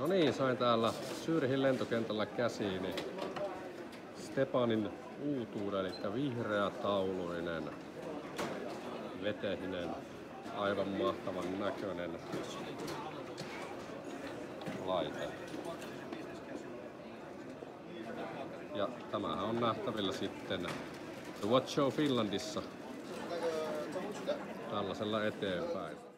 niin, sain täällä Zürichin lentokentällä käsiini Stepanin uutuuden, eli vihreä tauluinen, vetehinen, aivan mahtavan näköinen laite. Ja tämähän on nähtävillä sitten The Watch Show Finlandissa tällaisella eteenpäin.